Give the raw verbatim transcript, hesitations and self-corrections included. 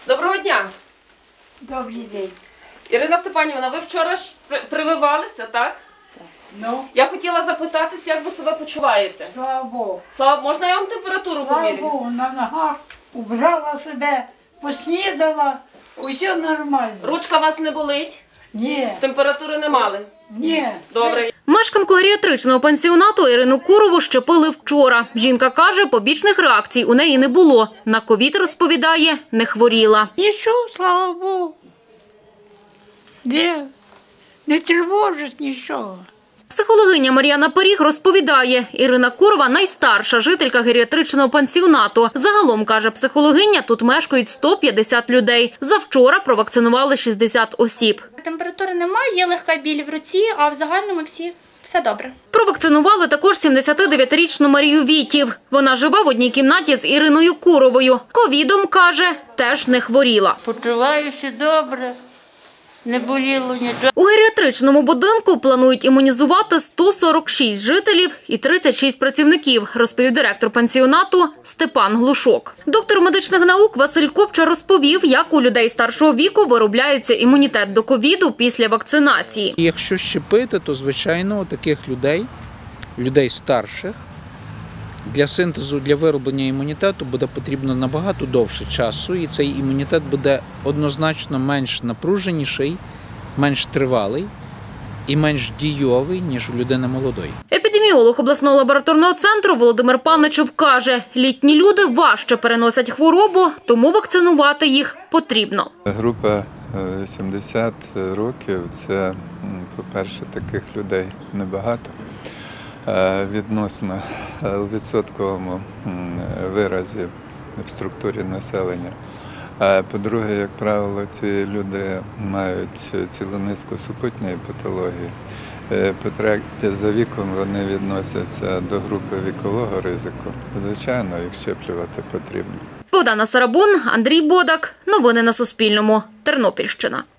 Доброго дня. Добрий день. Ірина Степанівна, ви вчора ж прививалися, так? Так. Ну, Я хотіла запитатися, як ви себе почуваєте? слава Богу. Слава, можна я вам температуру Слава поміряю? Богу, на ногах убрала себе, поснідала, усе нормально. Ручка вас не болить? Ні, Температури не мали? ні. Добре. Мешканку геріатричного пансіонату Ірину Курову щепили вчора. Жінка каже, побічних реакцій у неї не було. На ковід, розповідає, не хворіла. Нічого, слава Богу. Ні, не тривожить нічого. Психологиня Мар'яна Поріг розповідає, Ірина Курова – найстарша жителька геріатричного пансіонату. Загалом, каже психологиня, тут мешкають сто п'ятдесят людей. Завчора провакцинували шістдесят осіб. Температури немає, є легка біль в руці, а в загальному всі все добре. Провакцинували також сімдесятидев'ятирічну Марію Вітів. Вона живе в одній кімнаті з Іриною Куровою. Ковідом, каже, теж не хворіла. Почуваюся добре, не боліло нічого. У геріатричному будинку планують імунізувати сто сорок шість жителів і тридцять шість працівників, розповів директор пансіонату Степан Глушок. Доктор медичних наук Василь Копча розповів, як у людей старшого віку виробляється імунітет до ковіду після вакцинації. Якщо щепити, то, звичайно, у таких людей, людей старших, для синтезу, для вироблення імунітету буде потрібно набагато довше часу, і цей імунітет буде однозначно менш напруженіший, менш тривалий і менш дійовий, ніж у людини молодої. Епідеміолог обласного лабораторного центру Володимир Паничев каже, літні люди важче переносять хворобу, тому вакцинувати їх потрібно. Група сімдесят років – це, по-перше, таких людей небагато. Відносно у відсотковому виразі в структурі населення. По-друге, як правило, ці люди мають цілу низку супутньої патології. По-третє, за віком вони відносяться до групи вікового ризику. Звичайно, їх щеплювати потрібно. Богдана Сарабун, Андрій Бодак. Новини на Суспільному. Тернопільщина.